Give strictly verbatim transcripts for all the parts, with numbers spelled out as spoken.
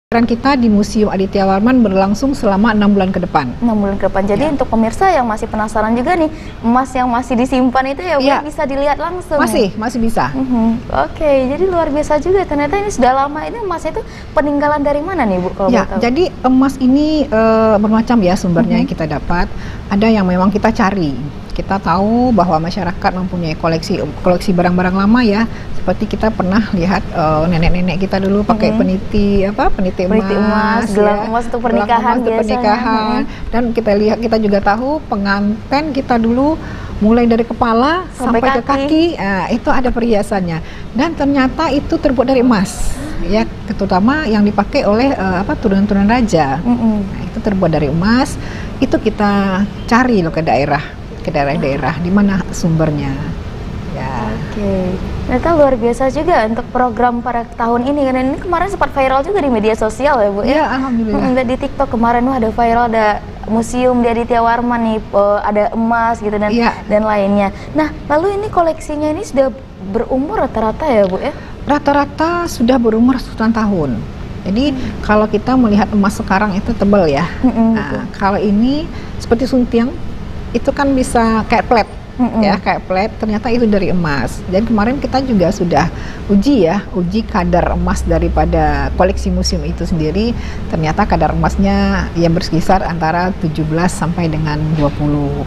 Pameran kita di Museum Aditya Warman berlangsung selama enam bulan ke depan. enam bulan ke depan. Jadi ya. Untuk pemirsa yang masih penasaran juga nih, emas yang masih disimpan itu ya, ya. bisa dilihat langsung. Masih, masih bisa. Uh -huh. Oke, okay. Jadi luar biasa juga. Ternyata ini sudah lama. Ini emas itu peninggalan dari mana nih, Bu? Kalau ya, tahu. Jadi emas ini uh, bermacam ya sumbernya uh -huh. yang kita dapat. Ada yang memang kita cari. Kita tahu bahwa masyarakat mempunyai koleksi koleksi barang-barang lama ya. Seperti kita pernah lihat nenek-nenek uh, kita dulu pakai hmm. peniti apa peniti emas, peniti emas, gelang ya, emas untuk pernikahan, emas untuk pernikahan. Hmm. Dan kita lihat kita juga tahu pengantin kita dulu mulai dari kepala sampai, sampai kaki. ke kaki, nah, itu ada perhiasannya. Dan ternyata itu terbuat dari emas, ya, terutama yang dipakai oleh uh, apa turunan-turunan raja. Hmm. Nah, itu terbuat dari emas. Itu kita cari loh ke daerah, ke daerah-daerah di mana sumbernya. Ya. Oke, okay. Ternyata luar biasa juga untuk program pada tahun ini. Karena ini kemarin sempat viral juga di media sosial ya, Bu ya. Ya, alhamdulillah. Hmm, di TikTok kemarin wah ada viral, ada museum di Aditya Warman nih, uh, ada emas gitu dan ya. dan lainnya. Nah, lalu ini koleksinya ini sudah berumur rata-rata ya, Bu ya? Rata-rata sudah berumur ratusan tahun. Jadi hmm. kalau kita melihat emas sekarang itu tebal ya. Hmm, nah, kalau ini seperti suntiang itu kan bisa kayak plat. Mm-hmm. Ya kayak plat, ternyata itu dari emas. Dan kemarin kita juga sudah uji ya, uji kadar emas daripada koleksi museum itu sendiri. Ternyata kadar emasnya yang berkisar antara tujuh belas sampai dengan dua puluh.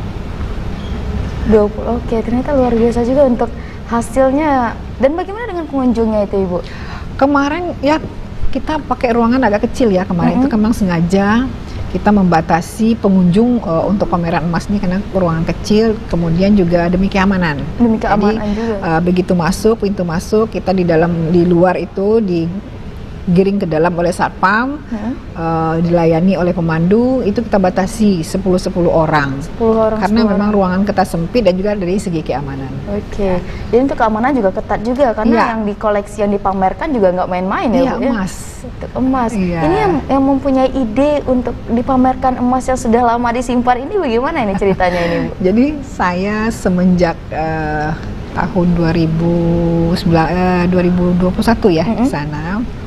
dua puluh. Oke, ternyata luar biasa juga untuk hasilnya. Dan bagaimana dengan pengunjungnya itu, Ibu? Kemarin ya kita pakai ruangan agak kecil ya kemarin. Mm-hmm. Itu memang sengaja kita membatasi pengunjung uh, untuk pameran emas ini karena ruangan kecil, kemudian juga demi keamanan. Demi keamanan Jadi, juga. Uh, begitu masuk, pintu masuk, kita di dalam, di luar itu digiring ke dalam oleh satpam, hmm. uh, dilayani oleh pemandu, itu kita batasi sepuluh sepuluh orang. sepuluh orang. Karena sepuluh memang orang. ruangan kita sempit dan juga dari segi keamanan. Oke, okay. Jadi untuk keamanan juga ketat juga karena ya. yang di koleksi yang dipamerkan juga nggak main-main ya, iya, Bu ya. Emas. Untuk emas. Iya. Ini yang, yang mempunyai ide untuk dipamerkan emas yang sudah lama disimpan ini bagaimana ini ceritanya ini, Bu? Jadi saya semenjak uh, tahun dua ribu sembilan, uh, dua ribu dua puluh satu ya mm-hmm. di sana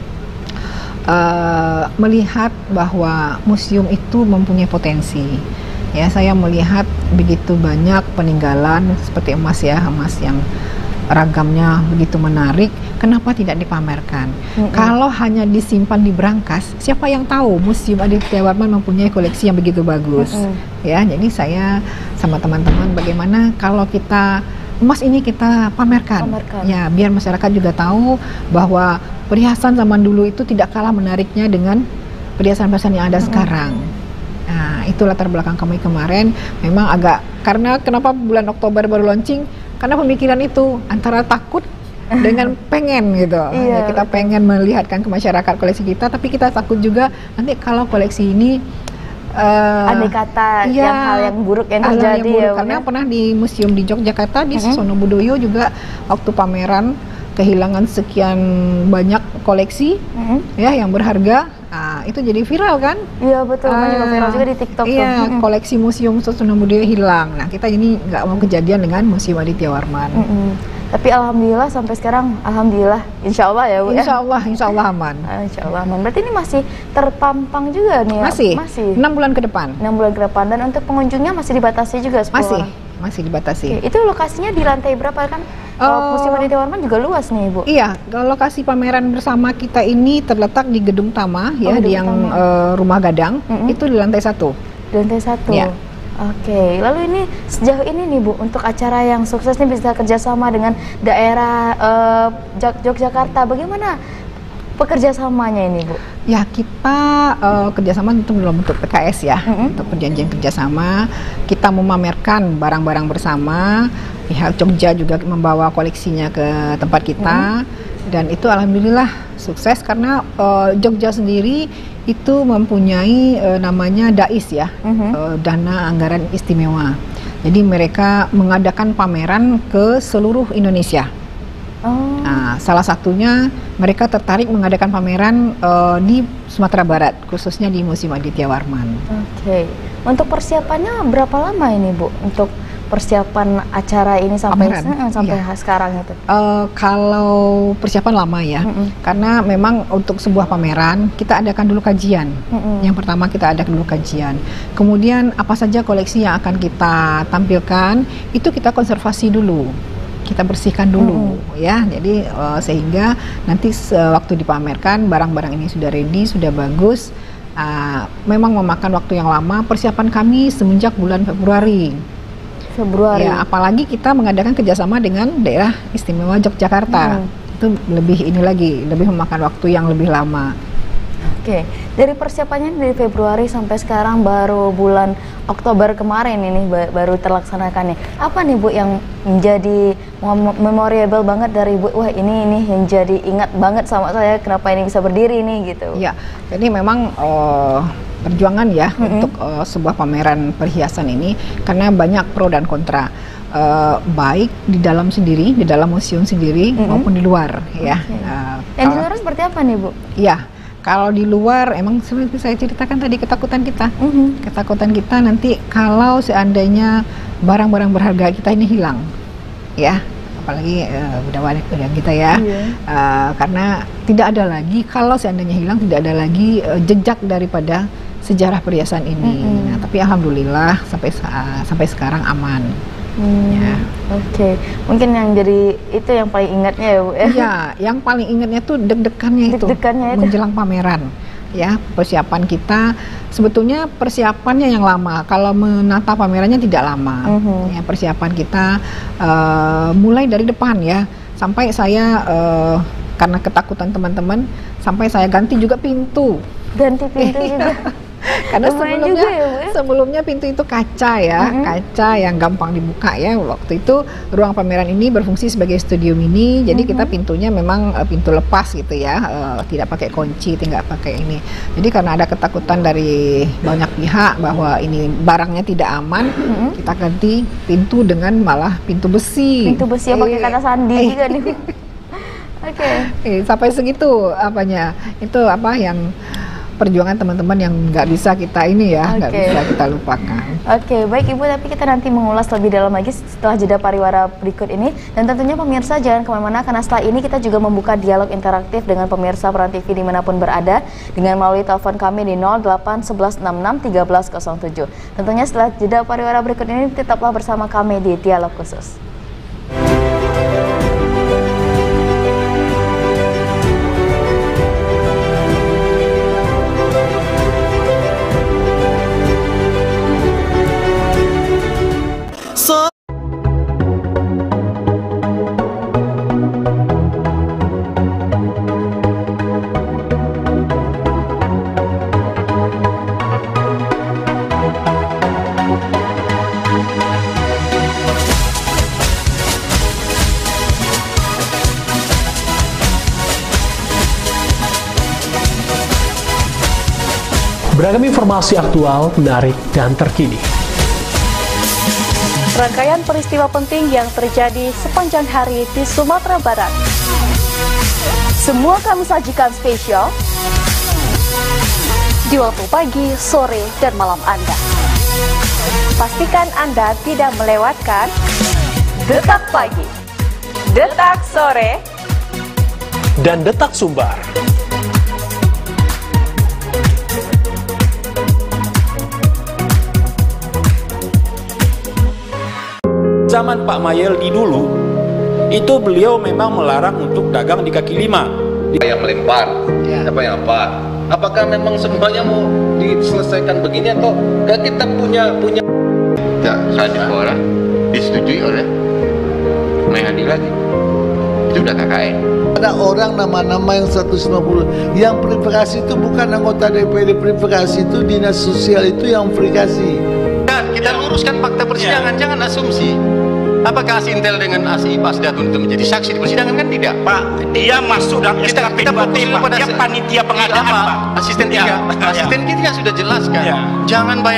uh, melihat bahwa museum itu mempunyai potensi. Ya, saya melihat begitu banyak peninggalan seperti emas ya, emas yang ragamnya begitu menarik, kenapa tidak dipamerkan? Mm-hmm. Kalau hanya disimpan di brankas, siapa yang tahu Museum Aditya Warman mempunyai koleksi yang begitu bagus? Mm-hmm. Ya, jadi saya sama teman-teman bagaimana kalau kita emas ini kita pamerkan, pamerkan. Ya, biar masyarakat juga tahu bahwa perhiasan zaman dulu itu tidak kalah menariknya dengan perhiasan-perhiasan yang ada mm-hmm. sekarang. Nah, itu latar belakang kami kemarin. Memang agak, karena kenapa bulan Oktober baru launching? Karena pemikiran itu antara takut dengan pengen gitu. Iya, ya, kita pengen melihatkan ke masyarakat koleksi kita, tapi kita takut juga nanti kalau koleksi ini uh, andai kata ya, yang hal yang buruk yang terjadi yang buruk. Ya, karena ya? Pernah di museum di Yogyakarta di uh-huh. Sono Budoyo juga waktu pameran kehilangan sekian banyak koleksi uh-huh. ya yang berharga. Nah, itu jadi viral kan? Iya betul, uh, juga viral juga di TikTok. Iya, tuh. koleksi museum Sono Budoyo hilang. Nah, kita ini nggak mau kejadian dengan Museum Aditya Warman. Mm -hmm. Tapi alhamdulillah sampai sekarang, alhamdulillah, insya Allah ya Bu. Insya Allah, ya? insya Allah aman. Uh, insya Allah aman. Berarti ini masih terpampang juga nih? Masih. Ya? Masih. enam bulan ke depan. enam bulan ke depan. Dan untuk pengunjungnya masih dibatasi juga? Masih. Orang? Masih dibatasi. Oke, itu lokasinya di lantai berapa kan? Uh, Museum Aditya Warman juga luas nih, Bu. Iya, lokasi pameran bersama kita ini terletak di Gedung Tama ya, oh, di yang uh, Rumah Gadang, mm-hmm. itu di lantai satu. Di lantai satu. Ya. Oke, lalu ini sejauh ini nih Bu, untuk acara yang sukses nih bisa kerjasama dengan daerah uh, Yogyakarta, bagaimana pekerjasamanya ini Bu? Ya, kita uh, kerjasama itu dalam bentuk P K S ya, mm-hmm. untuk perjanjian kerjasama. Kita memamerkan barang-barang bersama. Pihak Jogja juga membawa koleksinya ke tempat kita, mm-hmm. dan itu alhamdulillah sukses karena uh, Jogja sendiri itu mempunyai uh, namanya DAIS ya, mm-hmm. uh, Dana Anggaran Istimewa. Jadi mereka mengadakan pameran ke seluruh Indonesia. Oh. Nah, salah satunya mereka tertarik mengadakan pameran uh, di Sumatera Barat, khususnya di Museum Aditya Warman. Oke, okay. Untuk persiapannya berapa lama ini Bu untuk persiapan acara ini sampai Pameran? sampai Iya. sekarang itu? Uh, kalau persiapan lama ya, Mm-mm. karena memang untuk sebuah pameran kita adakan dulu kajian. Mm-mm. Yang pertama kita adakan dulu kajian. Kemudian apa saja koleksi yang akan kita tampilkan itu kita konservasi dulu, kita bersihkan dulu, Mm-mm. ya. Jadi uh, sehingga nanti waktu dipamerkan barang-barang ini sudah ready, sudah bagus. Uh, memang memakan waktu yang lama. Persiapan kami semenjak bulan Februari. Februari. Ya, apalagi kita mengadakan kerjasama dengan daerah istimewa Yogyakarta. Hmm. Itu lebih ini lagi, lebih memakan waktu yang lebih lama. Oke, dari persiapannya dari Februari sampai sekarang baru bulan Oktober kemarin ini ba- baru terlaksanakannya. Apa nih Bu yang menjadi mem- memorable banget dari Bu? Wah ini ini yang jadi ingat banget sama saya, kenapa ini bisa berdiri nih gitu. Ya, jadi memang uh, perjuangan ya Mm-hmm. untuk uh, sebuah pameran perhiasan ini karena banyak pro dan kontra. Uh, baik di dalam sendiri, di dalam museum sendiri Mm-hmm. maupun di luar ya. Okay. Uh, Yang di kalau- luar seperti apa nih Bu? Ya, kalau di luar emang seperti saya ceritakan tadi ketakutan kita. Mm-hmm. Ketakutan kita nanti kalau seandainya barang-barang berharga kita ini hilang, ya, apalagi uh, udah kita ya, Yeah. uh, karena tidak ada lagi kalau seandainya hilang tidak ada lagi uh, jejak daripada sejarah perhiasan ini. Mm-hmm. Nah, tapi alhamdulillah sampai sa- sampai sekarang aman. Hmm, Ya. Oke, mungkin yang jadi itu yang paling ingatnya ya Bu ya. Iya, yang paling ingatnya tuh deg-degannya itu, Deg-degannya itu. menjelang pameran. Ya, persiapan kita sebetulnya persiapannya yang lama. Kalau menata pamerannya tidak lama. Mhm. Ya, persiapan kita uh, mulai dari depan ya, sampai saya uh, karena ketakutan teman-teman, sampai saya ganti juga pintu. Ganti pintu juga. Karena Lumayan sebelumnya juga ya, Bu, ya? sebelumnya pintu itu kaca ya, Mm-hmm. kaca yang gampang dibuka ya. Waktu itu ruang pameran ini berfungsi sebagai studio mini, jadi kita pintunya memang uh, pintu lepas gitu ya, uh, tidak pakai kunci, tidak pakai ini. Jadi karena ada ketakutan dari banyak pihak bahwa ini barangnya tidak aman, Mm-hmm. kita ganti pintu dengan malah pintu besi. Pintu besi yang pakai Eh, kata sandi eh. juga nih Bu. Oke. Eh, sampai segitu apanya, itu apa yang perjuangan teman-teman yang nggak bisa kita ini ya, nggak Oke. bisa kita lupakan. Oke, baik Ibu, tapi kita nanti mengulas lebih dalam lagi setelah jeda pariwara berikut ini. Dan tentunya pemirsa jangan kemana-mana, karena setelah ini kita juga membuka dialog interaktif dengan pemirsa Peran T V dimanapun berada, dengan melalui telepon kami di nol delapan satu satu enam enam tiga belas nol tujuh. Tentunya setelah jeda pariwara berikut ini, tetaplah bersama kami di Dialog Khusus. Beragam informasi aktual, menarik, dan terkini. Rangkaian peristiwa penting yang terjadi sepanjang hari di Sumatera Barat. Semua kami sajikan spesial di waktu pagi, sore, dan malam Anda. Pastikan Anda tidak melewatkan Detak Pagi, Detak Sore, Dan Detak Sumbar. Zaman Pak Mayeldi dulu, itu beliau memang melarang untuk dagang di kaki lima. Yang melempar, Ya. siapa yang apa? Apakah memang semuanya mau diselesaikan begini atau kan kita punya punya? Ya, satu orang disetujui oleh Mayadi lagi. Itu udah K K N. Ada orang nama-nama yang seratus lima puluh yang verifikasi itu bukan anggota D P R, verifikasi itu dinas sosial itu yang verifikasi. Dan kita luruskan fakta persidangan, jangan asumsi. Apakah Asintel dengan Asi Pasdatun itu menjadi saksi di persidangan? Kan tidak, Pak. Dia masuk dalam Kita, S K P kita dua T, fokus Pak. pada Dia se- panitia pengadaan, Apa? Pak. Asisten Ya, tiga, ya. asisten tiga sudah jelaskan. Ya. Jangan bayar.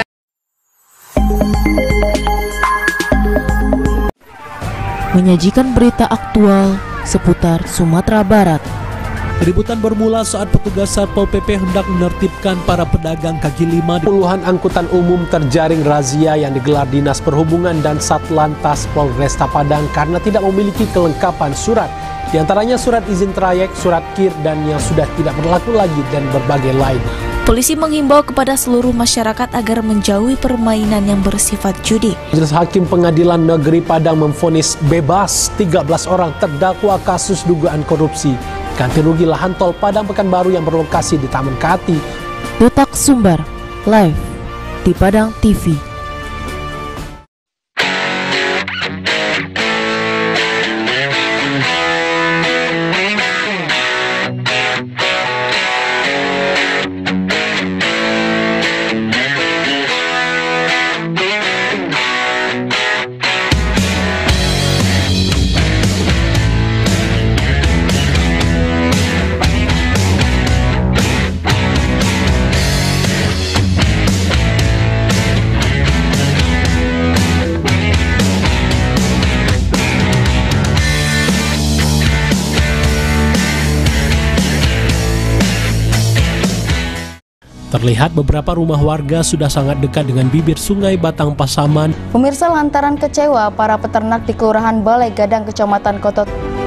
Menyajikan berita aktual seputar Sumatera Barat. Keributan bermula saat petugas Satpol P P hendak menertibkan para pedagang kaki lima. Puluhan angkutan umum terjaring razia yang digelar Dinas Perhubungan dan Satlantas Polresta Padang karena tidak memiliki kelengkapan surat. Di antaranya surat izin trayek, surat K I R, dan yang sudah tidak berlaku lagi dan berbagai lain. Polisi menghimbau kepada seluruh masyarakat agar menjauhi permainan yang bersifat judi. Majelis Hakim Pengadilan Negeri Padang memvonis bebas tiga belas orang terdakwa kasus dugaan korupsi ganti rugi lahan tol Padang Pekanbaru yang berlokasi di Taman Kati. Detak Sumbar, live di Padang T V. Terlihat beberapa rumah warga sudah sangat dekat dengan bibir sungai Batang Pasaman. Pemirsa, lantaran kecewa, para peternak di Kelurahan Balai Gadang, Kecamatan Koto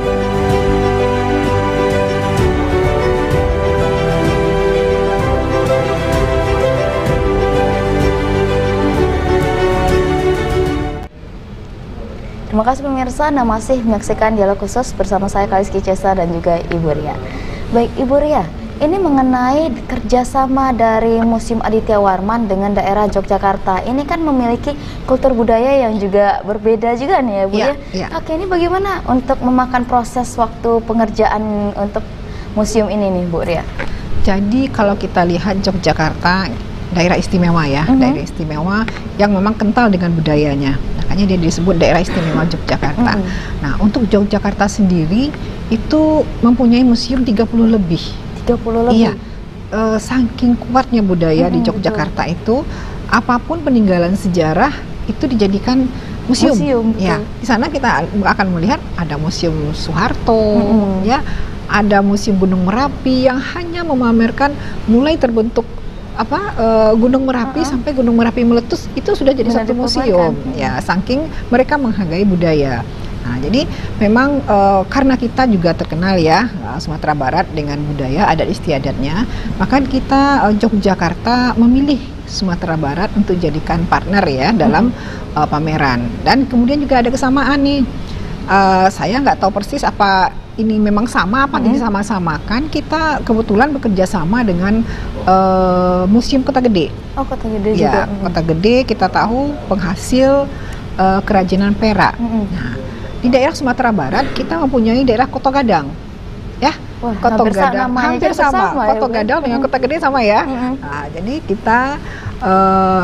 Terima kasih pemirsa, Anda masih menyaksikan dialog khusus bersama saya Kaliski Cesa dan juga Ibu Ria. Baik Ibu Ria, ini mengenai kerjasama dari Museum Aditya Warman dengan daerah Yogyakarta. Ini kan memiliki kultur budaya yang juga berbeda juga nih ya Bu ya. Ya, ya. Oke, ini bagaimana untuk memakan proses waktu pengerjaan untuk museum ini nih Bu Ria? Jadi kalau kita lihat Yogyakarta, daerah istimewa ya, Mm-hmm. daerah istimewa yang memang kental dengan budayanya. Makanya dia disebut daerah istimewa Yogyakarta. Mm-hmm. Nah, untuk Yogyakarta sendiri itu mempunyai museum tiga puluh lebih. tiga puluh lebih. Iya, e, saking kuatnya budaya Hmm, di Yogyakarta itu, apapun peninggalan sejarah itu dijadikan museum. Museum, betul. Ya, di sana kita akan melihat ada museum Soeharto, Hmm. ya, ada museum Gunung Merapi yang hanya memamerkan mulai terbentuk apa e, Gunung Merapi Uh-uh. sampai Gunung Merapi meletus itu sudah jadi Sudah satu dipamerkan. museum. Ya, saking mereka menghargai budaya. Nah, jadi memang e, karena kita juga terkenal ya Sumatera Barat dengan budaya adat istiadatnya, maka kita e, Yogyakarta memilih Sumatera Barat untuk jadikan partner ya dalam e, pameran. Dan kemudian juga ada kesamaan nih. E, saya nggak tahu persis apa ini memang sama apa Mm-hmm. ini sama-samakan. Kita kebetulan bekerja sama dengan e, Museum Kota Gede. Oh, Kota Gede Ya, juga. Kota Gede kita tahu penghasil e, kerajinan perak. Mm-hmm. Nah, di daerah Sumatera Barat kita mempunyai daerah Koto Gadang, ya. Wah, Koto hampir sa- Gadang namanya hampir aja sama. sama ya, Koto Bu? Gadang dengan Mm. Kota Gede sama ya. Mm-mm. Nah, jadi kita uh,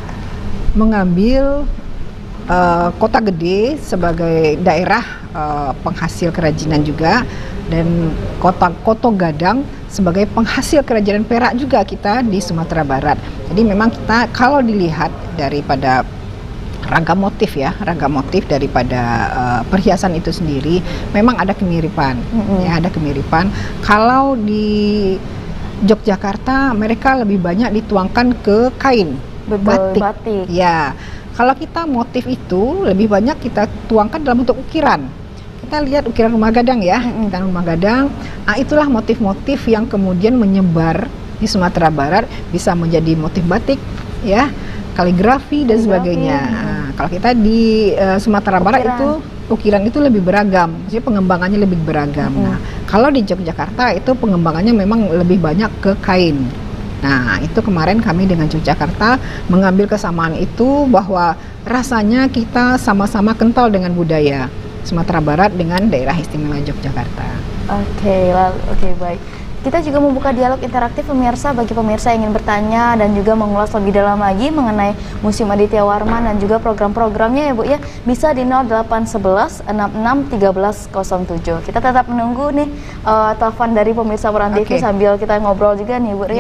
mengambil uh, Kota Gede sebagai daerah uh, penghasil kerajinan juga, dan Kota Koto Gadang sebagai penghasil kerajinan perak juga kita di Sumatera Barat. Jadi memang kita kalau dilihat daripada ragam motif ya, ragam motif daripada uh, perhiasan itu sendiri memang ada kemiripan, Mm-hmm. ya ada kemiripan. Kalau di Yogyakarta mereka lebih banyak dituangkan ke kain, Betul, batik. batik. Ya, kalau kita motif itu lebih banyak kita tuangkan dalam bentuk ukiran. Kita lihat ukiran rumah gadang ya, Mm-mm. ukiran rumah gadang. Nah, itulah motif-motif yang kemudian menyebar di Sumatera Barat, bisa menjadi motif batik, ya, kaligrafi dan Kaligrafi, sebagainya. mm. Nah, kalau kita di uh, Sumatera Barat Ukiran. itu ukiran itu lebih beragam, jadi pengembangannya lebih beragam. Mm-hmm. Nah, kalau di Yogyakarta itu pengembangannya memang lebih banyak ke kain. Nah, itu kemarin kami dengan Yogyakarta mengambil kesamaan itu bahwa rasanya kita sama-sama kental dengan budaya Sumatera Barat dengan daerah istimewa Yogyakarta. Oke, lalu oke baik. Kita juga membuka dialog interaktif pemirsa bagi pemirsa yang ingin bertanya dan juga mengulas lebih dalam lagi mengenai Museum Aditya Warman dan juga program-programnya ya Bu ya. Bisa di nol delapan satu satu enam enam tiga nol nol tujuh. Kita tetap menunggu nih uh, telepon dari pemirsa Peran T V Oke. sambil kita ngobrol juga nih Bu Ria. Ya.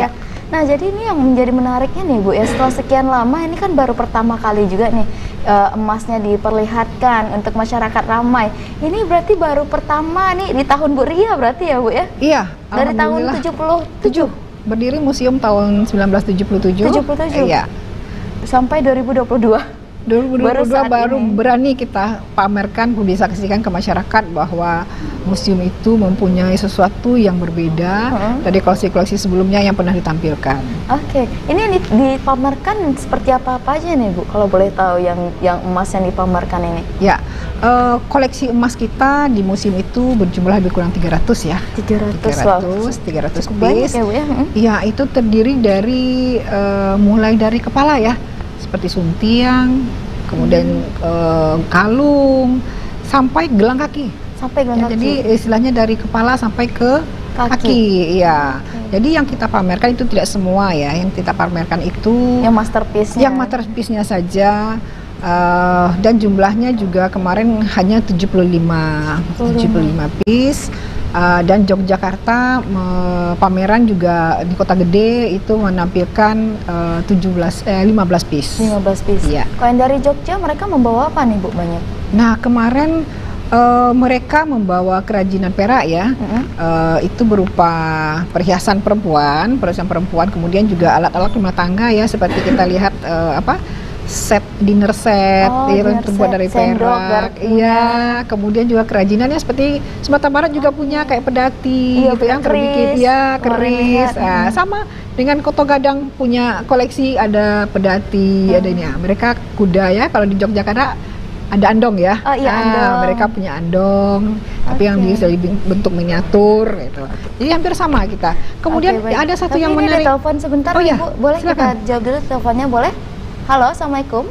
Nah, jadi ini yang menjadi menariknya nih Bu ya, setelah sekian lama ini kan baru pertama kali juga nih uh, emasnya diperlihatkan untuk masyarakat ramai. Ini berarti baru pertama nih di tahun Bu Ria berarti ya Bu ya? Iya. Dari tahun tujuh puluh tujuh. Berdiri museum tahun sembilan belas tujuh puluh tujuh. tujuh puluh tujuh. Iya. Sampai dua ribu dua puluh dua. dua ribu dua puluh dua baru, baru ini. berani kita pamerkan, bisa saksikan ke masyarakat bahwa museum itu mempunyai sesuatu yang berbeda uh-huh. dari koleksi-koleksi sebelumnya yang pernah ditampilkan. Oke, okay. Ini yang dipamerkan seperti apa-apa aja nih Bu, kalau boleh tahu yang yang emas yang dipamerkan ini? Ya, uh, koleksi emas kita di museum itu berjumlah lebih kurang tiga ratus ya. tiga ratus, tiga ratus Cukup banyak piece. Ya Bu ya? Hmm. Ya, itu terdiri dari uh, mulai dari kepala ya, seperti suntiang, kemudian hmm. uh, kalung, sampai gelang kaki. Sampai gelang ya, kaki. Jadi istilahnya dari kepala sampai ke kaki. kaki ya. Okay. Jadi yang kita pamerkan itu tidak semua ya. Yang kita pamerkan itu yang masterpiece-nya. Yang masterpiece-nya saja. Uh, dan jumlahnya juga kemarin hanya tujuh puluh lima piece. Uh, dan Yogyakarta uh, pameran juga di Kota Gede itu menampilkan uh, tujuh belas, eh, lima belas piece. lima belas piece. Iya. Kalau yang dari Jogja mereka membawa apa nih Bu banyak? Nah kemarin uh, mereka membawa kerajinan perak ya. Mm-hmm. uh, itu berupa perhiasan perempuan, perhiasan perempuan, kemudian juga alat-alat rumah tangga ya, seperti kita lihat uh, apa? set dinner set oh, ya, dinner terbuat set. dari perak, iya. Kemudian juga kerajinannya seperti Sumatera Barat juga punya kayak pedati, iya, gitu yang terbikin, ya keris. Nah, sama dengan Koto Gadang punya koleksi ada pedati, hmm. ada ini. Mereka kuda ya. Kalau di Yogyakarta ada andong ya. Oh iya, nah, andong. Mereka punya andong, okay. tapi yang bisa bentuk miniatur gitu. Jadi hampir sama kita. Kemudian okay, ada satu tapi yang ini menarik. Ada telepon sebentar oh, ya, ya. Bu. Boleh Silakan. kita jawab dulu teleponnya, boleh? Halo, Assalamualaikum.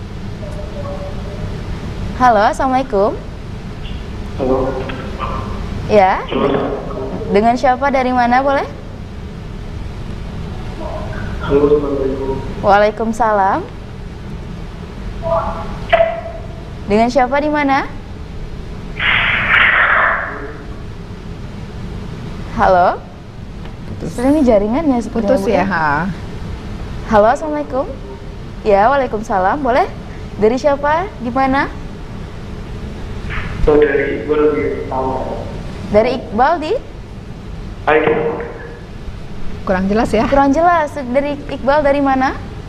Halo, Assalamualaikum. Halo. Ya. Dengan siapa, dari mana, boleh? Halo, Assalamualaikum. Waalaikumsalam. Dengan siapa, di mana? Halo. Putus. Ini jaringannya seperti putus ya. Ha. Halo, Assalamualaikum. Ya, waalaikumsalam. Boleh? Dari siapa? Di mana? So, dari Iqbal di Tawar. Dari Iqbal di? Ayo. Kurang jelas ya? Kurang jelas. Dari Iqbal dari mana?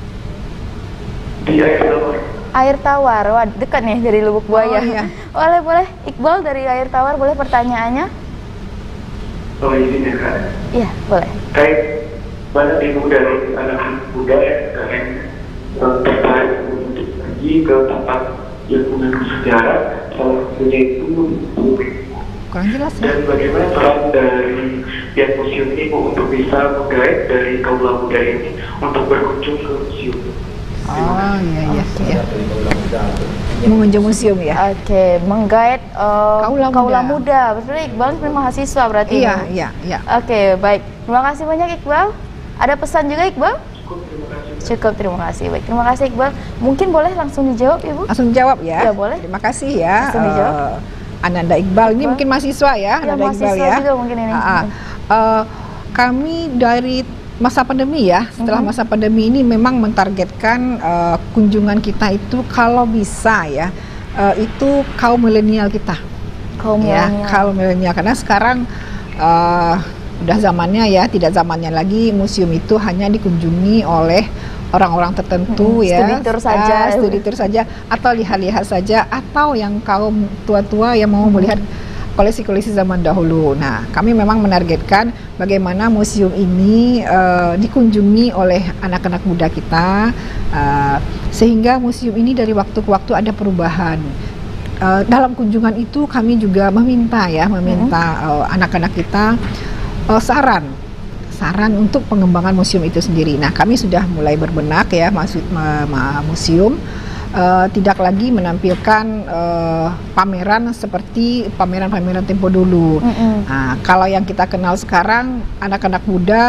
Di Air Tawar. Air Tawar. Wah, dekat nih dari Lubuk Buaya. Oh, iya. Boleh, boleh. Iqbal dari Air Tawar, boleh pertanyaannya? Oh, ini ya, Kak. Iya, boleh. Baik. Banyak ibu dari anak muda yang tertarik untuk pergi ke tempat yang punya sejarah, salah satunya itu kurang jelas ya. Dan bagaimana peran dari pihak museum ini Bu untuk bisa menggait dari kaula muda ini untuk berkunjung ke museum? Oh iya iya. Okay. Ya. Mengunjung museum ya. Oke, okay. menggait uh, kaula, kaula muda. muda. Betul, Iqbal ini mahasiswa berarti. Iya Bu? iya iya. Oke, okay, baik. Terima kasih banyak Iqbal. Ada pesan juga Iqbal? Cukup, terima kasih. Baik, terima kasih Iqbal. Mungkin boleh langsung dijawab, Ibu? Langsung dijawab ya. Ya, boleh. Terima kasih ya. Langsung dijawab. Uh, Ananda Iqbal, ini mungkin mahasiswa ya, ya Ananda Iqbal ya. juga mungkin ini. Uh, uh, kami dari masa pandemi ya, setelah uh-huh. masa pandemi ini memang mentargetkan uh, kunjungan kita itu kalau bisa ya, uh, itu kaum milenial kita. Kaum ya, milenial. Kaum milenial karena sekarang uh, udah zamannya ya, tidak zamannya lagi museum itu hanya dikunjungi oleh orang-orang tertentu hmm, ya, studi tour saja, uh, studi tour saja, atau lihat-lihat saja, atau yang kaum tua-tua yang mau melihat koleksi-koleksi zaman dahulu. Nah, kami memang menargetkan bagaimana museum ini uh, dikunjungi oleh anak-anak muda kita, uh, sehingga museum ini dari waktu ke waktu ada perubahan. Uh, dalam kunjungan itu kami juga meminta ya, meminta uh, anak-anak kita uh, saran. saran untuk pengembangan museum itu sendiri. Nah, kami sudah mulai berbenak ya, maksud ma, ma, museum uh, tidak lagi menampilkan uh, pameran seperti pameran-pameran tempo dulu. Mm-hmm. Nah, kalau yang kita kenal sekarang, anak-anak muda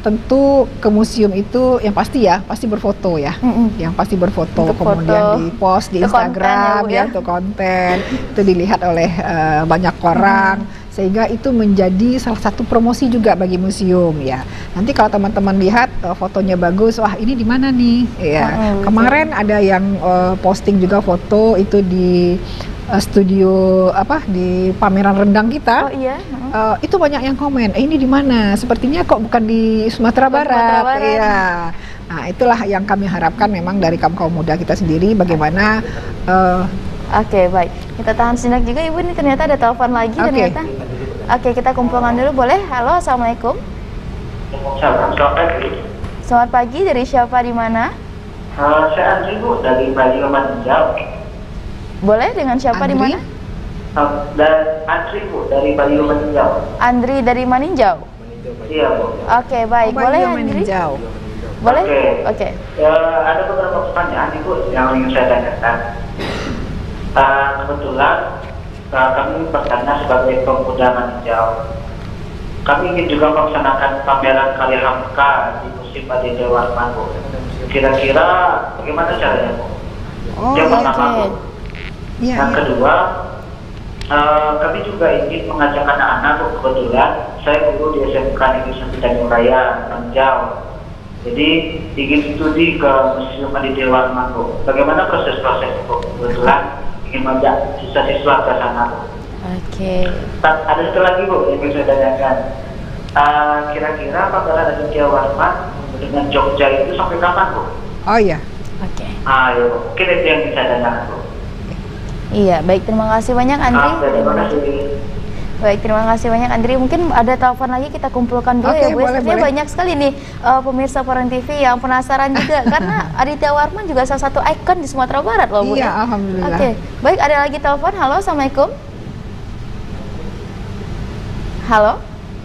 tentu ke museum itu yang pasti ya pasti berfoto ya, mm-hmm. yang pasti berfoto, untuk kemudian di post di Instagram ya, ya untuk konten itu dilihat oleh uh, banyak orang, mm-hmm. sehingga itu menjadi salah satu promosi juga bagi museum ya. Nanti kalau teman-teman lihat uh, fotonya bagus, wah ini di mana nih ya. Mm-hmm. Kemarin ada yang uh, posting juga foto itu di uh, studio apa di pameran rendang kita. Oh iya. Mm-hmm. Uh, itu banyak yang komen, eh, ini di mana? Sepertinya kok bukan di Sumatera Barat. Sumatera Barat. Ya. Nah, itulah yang kami harapkan memang dari kaum kaum muda kita sendiri bagaimana. Uh, Oke, okay, baik. Kita tahan sejenak juga Ibu, ini ternyata ada telepon lagi okay. ternyata. Oke, okay, kita kumpulkan dulu boleh? Halo, Assalamualaikum. Selamat pagi. Selamat pagi, dari siapa di mana? Uh, saya Andri Bu, dari Banyuwangi Maninjau. Boleh, dengan siapa di mana? Uh, dan Andri Bu, dari Banyuwangi Maninjau. Andri dari Maninjau? Iya Bu. Oke, okay, baik. Oh, boleh Andri? Boleh? Oke. Okay. Okay. Uh, ada beberapa pertanyaan Ibu yang ingin saya tanyakan. Uh, kebetulan uh, kami bertanya sebagai pemuda Maninjau. Kami ingin juga melaksanakan pameran karya Hamka di Museum Aditya Warman Bu. Kira-kira bagaimana caranya Bu? Oh, yang pertama Bu. Ya, yang ya. kedua, uh, kami juga ingin mengajak anak-anak Bu. Kebetulan saya guru di S M K Negeri satu Tanjung Raya, Maninjau. Jadi ingin studi ke Museum Aditya Warman Bu. Bagaimana proses-proses Bu? Kebetulan ingin mengajak siswa-siswa ke sana Bu. Oke. Okay. Ada satu lagi Bu yang bisa saya tanyakan. Uh, kira-kira pameran Aditya Warman dengan Jogja itu sampai kapan Bu? Oh iya. Oke. Okay. Ah ya Bu. Mungkin itu yang bisa tanyakan Bu. Iya, baik, terima kasih banyak Andri. Ah, terima kasih. Baik, terima kasih banyak Andri. Mungkin ada telepon lagi kita kumpulkan dulu okay, ya Bu. Sebenarnya banyak sekali nih uh, pemirsa Forum T V yang penasaran juga karena Aditya Warman juga salah satu ikon di Sumatera Barat loh Bu. Iya, ya? alhamdulillah. Oke, okay. Baik, ada lagi telepon. Halo, Assalamualaikum. Halo.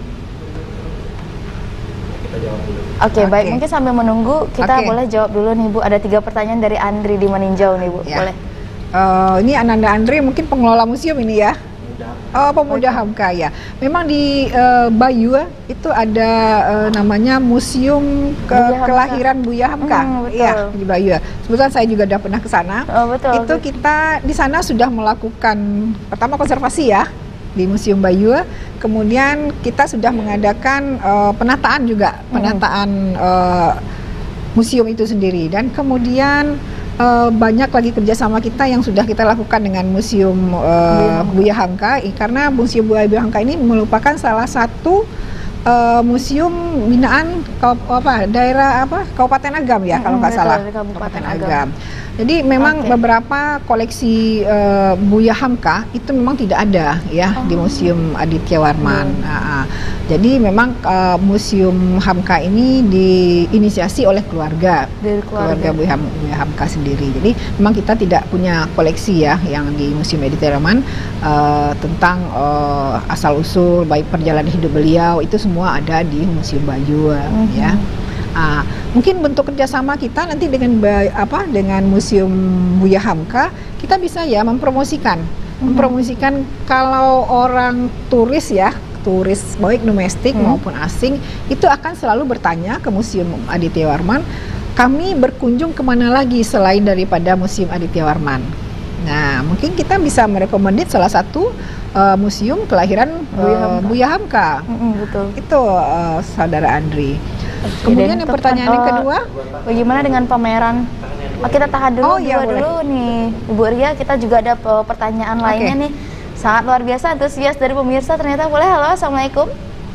Oke, okay, okay. Baik, mungkin sambil menunggu kita okay. boleh jawab dulu nih Bu. Ada tiga pertanyaan dari Andri di Maninjau nih Bu. Ya. Boleh. Uh, ini Ananda Andri mungkin pengelola museum ini ya. Oh, pemuda Hamka ya. Memang di uh, Bayu itu ada uh, namanya Museum ke Buya Kelahiran Buya Hamka. Iya, hmm, di Bayu. Sebetulnya saya juga sudah pernah ke sana. Oh, betul. Itu kita di sana sudah melakukan pertama konservasi ya di Museum Bayu. Kemudian kita sudah mengadakan uh, penataan juga, penataan uh, museum itu sendiri. Dan kemudian Uh, banyak lagi kerjasama kita yang sudah kita lakukan dengan Museum uh, Buya Hamka, karena Museum Buya Hamka ini merupakan salah satu uh, museum binaan kau, apa daerah apa Kabupaten Agam ya, hmm, kalau nggak salah Kabupaten Agam. Jadi memang okay. beberapa koleksi uh, Buya Hamka itu memang tidak ada ya oh. di Museum Aditya Warman. Hmm. Nah, jadi memang uh, Museum Hamka ini diinisiasi oleh keluarga, Dari keluarga, keluarga Buya, Ham, Buya Hamka sendiri. Jadi memang kita tidak punya koleksi ya yang di Museum Aditya Warman uh, tentang uh, asal usul baik perjalanan hidup beliau itu semua ada di Museum Bayu hmm. ya. Uh, mungkin bentuk kerjasama kita nanti dengan apa dengan Museum Buya Hamka kita bisa ya mempromosikan, hmm. mempromosikan kalau orang turis ya. turis baik domestik hmm. maupun asing itu akan selalu bertanya ke Museum Aditya Warman, kami berkunjung kemana lagi selain daripada Museum Aditya Warman. Nah, mungkin kita bisa merekomendasi salah satu uh, museum kelahiran Buya uh, Hamka, Buya Hamka. Mm-hmm, betul. Itu uh, saudara Andri. Okay, kemudian yang pertanyaan yang kedua, bagaimana dengan pameran? Oh, kita tahan dulu, oh, iya, dulu nih Ibu Ria, kita juga ada uh, pertanyaan okay. lainnya nih. Sangat luar biasa antusias dari pemirsa ternyata. Boleh. Halo, Assalamualaikum.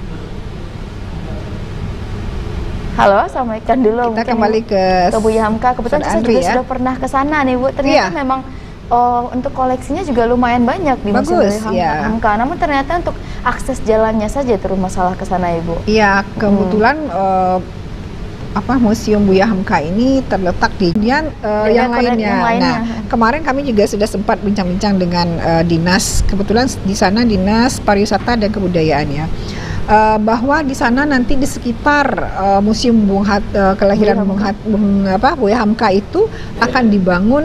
Halo, Assalamualaikum dulu. Kita kembali ke, ke Buya Hamka. Kebetulan saya juga ya? sudah pernah ke sana nih Bu. Ternyata iya. memang oh, untuk koleksinya juga lumayan banyak di Museum Buya Hamka. Ya. Hamka. Namun ternyata untuk akses jalannya saja terus masalah ke sana Ibu. Iya, kebetulan hmm. uh, apa Museum Buya Hamka ini terletak di kemudian uh, yang, lainnya. yang lainnya. Nah, kemarin kami juga sudah sempat bincang-bincang dengan uh, dinas, kebetulan di sana Dinas Pariwisata dan Kebudayaan ya, uh, bahwa di sana nanti di sekitar uh, Museum Bung Hat, uh, Kelahiran Bung, Hat, Bung apa Buya Hamka itu akan dibangun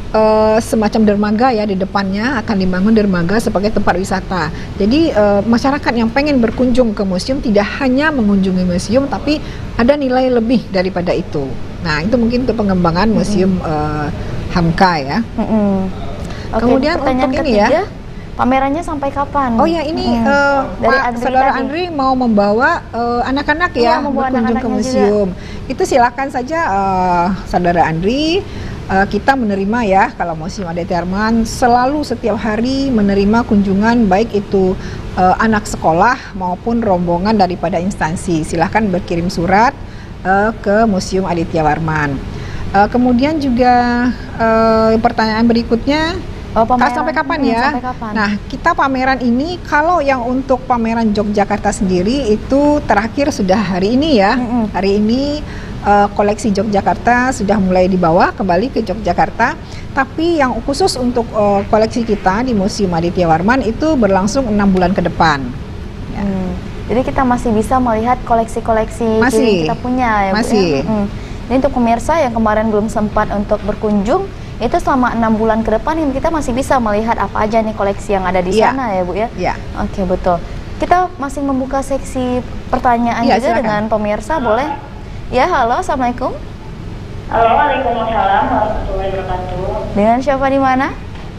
uh, semacam dermaga ya, di depannya akan dibangun dermaga sebagai tempat wisata. Jadi uh, masyarakat yang pengen berkunjung ke museum tidak hanya mengunjungi museum, tapi ada nilai lebih daripada itu. Nah, itu mungkin untuk pengembangan museum mm-hmm. uh, Hamka ya. Mm-hmm. Oke, kemudian untuk ini ketiga, ya, pamerannya sampai kapan? Oh ya, ini hmm. uh, dari Pak Andri Saudara tadi. Andri mau membawa uh, anak-anak ya, ya membawa berkunjung anak ke museum. Juga. Itu silakan saja uh, Saudara Andri. Uh, kita menerima ya, kalau Museum Aditya Warman selalu setiap hari menerima kunjungan, baik itu uh, anak sekolah maupun rombongan daripada instansi. Silahkan berkirim surat uh, ke Museum Aditya Warman. Uh, kemudian juga uh, pertanyaan berikutnya, oh, pameran, sampai kapan hmm, ya? Sampai kapan? Nah, kita pameran ini, kalau yang untuk pameran Yogyakarta sendiri itu terakhir sudah hari ini ya. Hmm. Hari ini Uh, koleksi Yogyakarta sudah mulai dibawa kembali ke Yogyakarta, tapi yang khusus untuk uh, koleksi kita di Museum Aditya Warman itu berlangsung enam bulan ke depan. Ya. Hmm. Jadi kita masih bisa melihat koleksi-koleksi yang kita punya ya, masih. Bu, ya? Hmm. Jadi untuk pemirsa yang kemarin belum sempat untuk berkunjung, itu selama enam bulan ke depan kita masih bisa melihat apa aja nih koleksi yang ada di ya. sana ya Bu ya. Ya. Oke, betul. Kita masih membuka seksi pertanyaan ya, juga silakan. Dengan pemirsa, boleh? Ya, halo, assalamualaikum. Halo, waalaikumsalam warahmatullahi wabarakatuh. Dengan siapa di mana?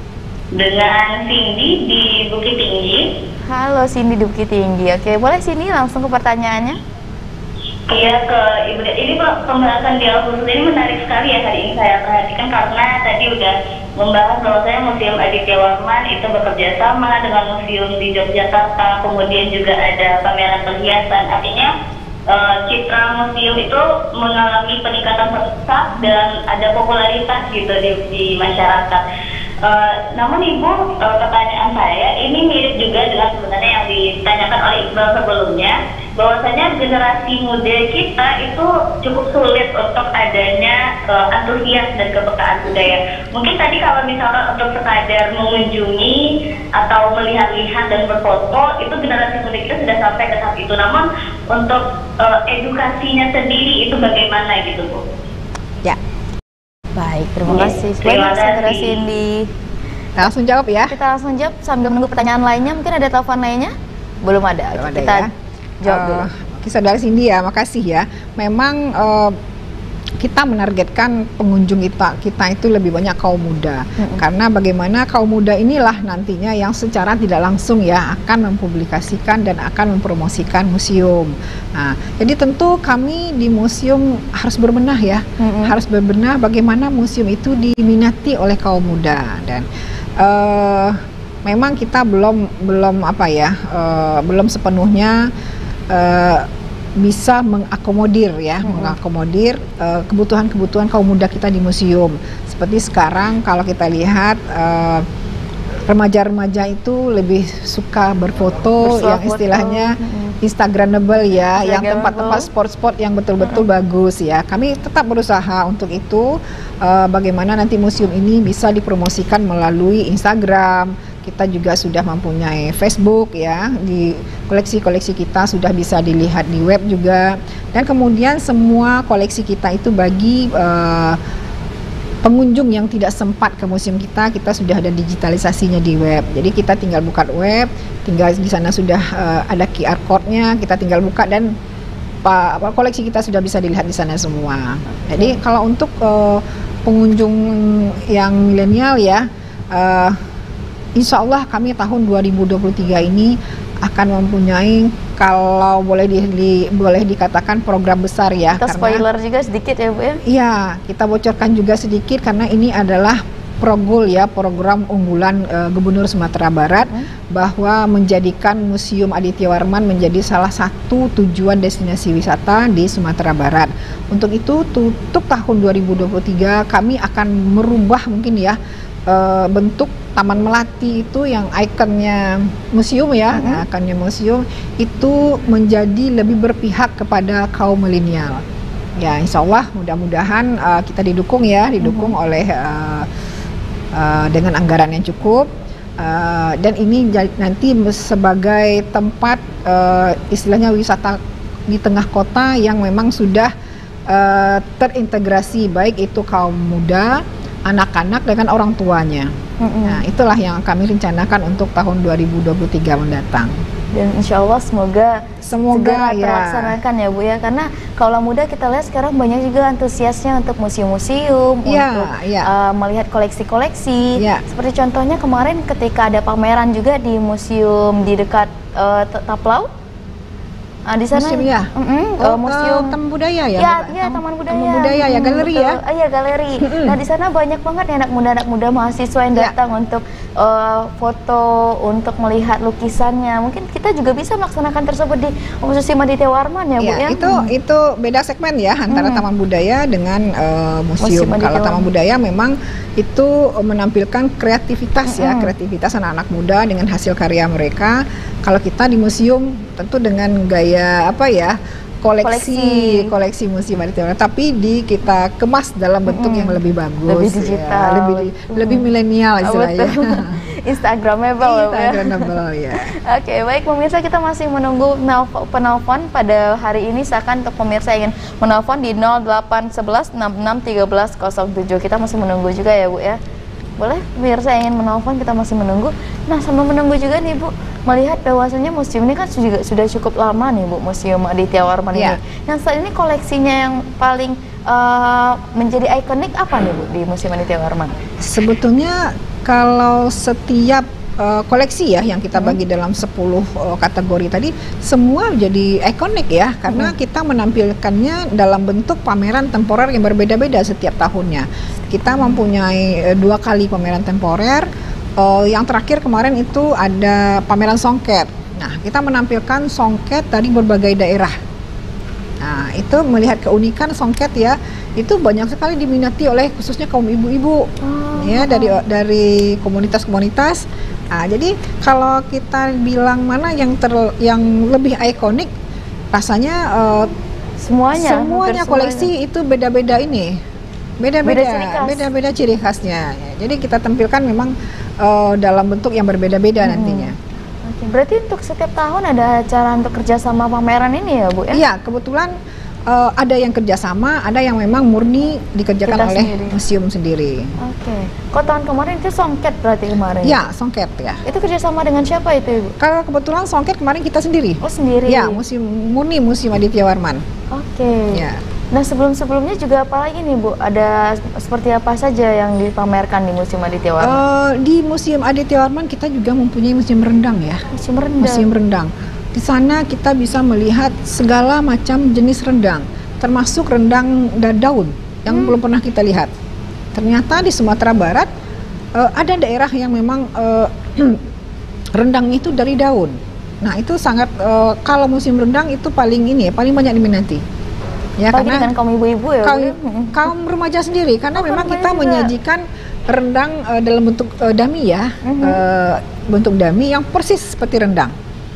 Dengan Cindy di Bukit Tinggi. Halo, Cindy di Bukit Tinggi. Oke, boleh sini langsung ke pertanyaannya? Iya, ke Ibu. Ini pembahasan dialog khusus ini menarik sekali ya hari ini saya perhatikan, karena tadi udah membahas bahwasanya Museum Aditya Warman itu bekerja sama dengan museum di Yogyakarta, kemudian juga ada pameran perhiasan. Artinya Uh, citra museum itu mengalami peningkatan pesat dan ada popularitas gitu di, di masyarakat. Uh, namun Ibu, uh, pertanyaan saya ini mirip juga dengan sebenarnya yang ditanyakan oleh Iqbal sebelumnya, bahwasanya generasi muda kita itu cukup sulit untuk adanya uh, antusias dan kepekaan budaya. Mungkin tadi kalau misalkan untuk sekadar mengunjungi atau melihat-lihat dan berfoto, itu generasi muda kita sudah sampai ke tahap itu. Namun untuk uh, edukasinya sendiri itu bagaimana gitu, Bu? Ya. Baik, terima ya, kasih. Terima kasih. Cindy. Nah, langsung jawab ya. Kita langsung jawab sambil menunggu pertanyaan lainnya. Mungkin ada telepon lainnya? Belum ada. Belum ada kita ya. jawab dulu. Uh, Saudara Cindy ya, makasih ya. Memang uh, kita menargetkan pengunjung kita kita itu lebih banyak kaum muda, mm-hmm. karena bagaimana kaum muda inilah nantinya yang secara tidak langsung ya akan mempublikasikan dan akan mempromosikan museum. Nah, jadi tentu kami di museum harus berbenah ya, mm-hmm. harus berbenah bagaimana museum itu diminati oleh kaum muda, dan uh, memang kita belum belum apa ya uh, belum sepenuhnya uh, bisa mengakomodir ya, hmm. mengakomodir uh, kebutuhan-kebutuhan kaum muda kita di museum. Seperti sekarang kalau kita lihat uh, remaja-remaja itu lebih suka berfoto, bersuah yang istilahnya hmm. Instagramable ya, Instagram yang tempat-tempat sport-sport yang betul-betul hmm. bagus ya. Kami tetap berusaha untuk itu, uh, bagaimana nanti museum ini bisa dipromosikan melalui Instagram. Kita juga sudah mempunyai Facebook ya, di koleksi-koleksi kita sudah bisa dilihat di web juga, dan kemudian semua koleksi kita itu bagi uh, pengunjung yang tidak sempat ke museum kita, kita sudah ada digitalisasinya di web. Jadi kita tinggal buka web, tinggal di sana sudah uh, ada Q R code-nya, kita tinggal buka dan uh, koleksi kita sudah bisa dilihat di sana semua. Jadi kalau untuk uh, pengunjung yang milenial ya, uh, insya Allah kami tahun dua ribu dua puluh tiga ini akan mempunyai, kalau boleh di, di boleh dikatakan program besar ya. Kita karena, spoiler juga sedikit ya Bu ya? Iya, kita bocorkan juga sedikit karena ini adalah Progul ya, program unggulan uh, Gubernur Sumatera Barat, hmm. bahwa menjadikan Museum Aditya Warman menjadi salah satu tujuan destinasi wisata di Sumatera Barat. Untuk itu tutup tahun dua ribu dua puluh tiga kami akan merubah mungkin ya uh, bentuk Taman Melati itu yang ikonnya museum ya, hmm. nah, ikonnya museum itu menjadi lebih berpihak kepada kaum milenial. Ya, insya Allah mudah-mudahan uh, kita didukung ya, didukung hmm. oleh uh, Uh, dengan anggaran yang cukup, uh, dan ini nanti sebagai tempat uh, istilahnya wisata di tengah kota yang memang sudah uh, terintegrasi, baik itu kaum muda anak-anak dengan orang tuanya. Mm-hmm. Nah, itulah yang kami rencanakan untuk tahun dua ribu dua puluh tiga mendatang. Dan insya Allah semoga semoga ya terlaksanakan ya Bu ya, karena kaulah muda kita lihat sekarang banyak juga antusiasnya untuk museum-museum, ya, untuk ya. Uh, melihat koleksi-koleksi. Ya. Seperti contohnya kemarin ketika ada pameran juga di museum di dekat uh, Taplau. Ah, di sana museum ya, mm -mm, oh, museum Taman Budaya ya, ya, ya Taman Budaya, Taman Budaya ya, galeri betul. ya, ah, ya galeri. Mm-hmm. Nah di sana banyak banget ya anak muda anak muda mahasiswa yang ya. datang untuk uh, foto, untuk melihat lukisannya. Mungkin kita juga bisa melaksanakan tersebut di Museum Aditya Warman ya, Bu ya. Ya. Itu hmm. itu beda segmen ya antara hmm. Taman Budaya dengan uh, museum. museum Kalau Taman Budaya memang itu menampilkan kreativitas hmm. ya, kreativitas anak-anak muda dengan hasil karya mereka. Kalau kita di museum tentu dengan gaya apa ya, koleksi koleksi, koleksi museum Aditya Warman, tapi di kita kemas dalam bentuk mm-hmm. yang lebih bagus, lebih digital, ya, lebih mm-hmm. lebih milenial istilahnya. Instagramable, Instagramable ya. Oke, baik pemirsa, kita masih menunggu penelpon pada hari ini. Silakan untuk pemirsa yang ingin menelpon di nol delapan satu satu enam enam tiga belas nol tujuh. Kita masih menunggu juga ya, Bu ya. Boleh pemirsa yang ingin menelpon, kita masih menunggu. Nah, sambil menunggu juga nih Bu, melihat bahwasanya museum ini kan juga sudah cukup lama nih Bu, Museum Aditya Warman ya. ini. Yang saat ini koleksinya yang paling uh, menjadi ikonik apa nih Bu di Museum Aditya Warman? Sebetulnya kalau setiap uh, koleksi ya yang kita bagi hmm. dalam sepuluh uh, kategori tadi, semua jadi ikonik ya, karena hmm. kita menampilkannya dalam bentuk pameran temporer yang berbeda-beda setiap tahunnya. Kita mempunyai uh, dua kali pameran temporer. Uh, yang terakhir kemarin itu ada pameran songket. Nah, kita menampilkan songket dari berbagai daerah. Nah, itu melihat keunikan songket ya, itu banyak sekali diminati oleh khususnya kaum ibu-ibu, oh. ya dari dari komunitas-komunitas. Nah, jadi kalau kita bilang mana yang ter, yang lebih ikonik, rasanya uh, semuanya, semuanya koleksi semuanya. Itu beda-beda ini. Beda-beda, beda-beda ciri khasnya. Jadi kita tampilkan memang uh, dalam bentuk yang berbeda-beda hmm. nantinya. Oke, berarti untuk setiap tahun ada acara untuk kerjasama pameran ini ya Bu ya? Iya, kebetulan uh, ada yang kerjasama, ada yang memang murni dikerjakan kita oleh sendiri. museum sendiri. Oke, kok tahun kemarin itu songket berarti kemarin? Iya, songket ya. Itu kerjasama dengan siapa itu Ibu? Kalau kebetulan songket kemarin kita sendiri. Oh sendiri? Ya, museum murni Museum Aditya Warman. Oke. Ya. Nah sebelum-sebelumnya juga apa lagi nih Bu? Ada seperti apa saja yang dipamerkan di Museum Aditya Warman? Uh, di Museum Aditya Warman kita juga mempunyai museum rendang ya. Museum rendang. Museum rendang. Di sana kita bisa melihat segala macam jenis rendang, termasuk rendang daun yang hmm. belum pernah kita lihat. Ternyata di Sumatera Barat uh, ada daerah yang memang uh, rendang itu dari daun. Nah itu sangat uh, kalau museum rendang itu paling ini ya, paling banyak diminati. Ya, apalagi karena dengan kaum ibu-ibu ya, kaum, kaum remaja sendiri, karena oh, memang kita juga menyajikan rendang uh, dalam bentuk uh, dummy ya, mm-hmm. uh, bentuk dummy yang persis seperti rendang.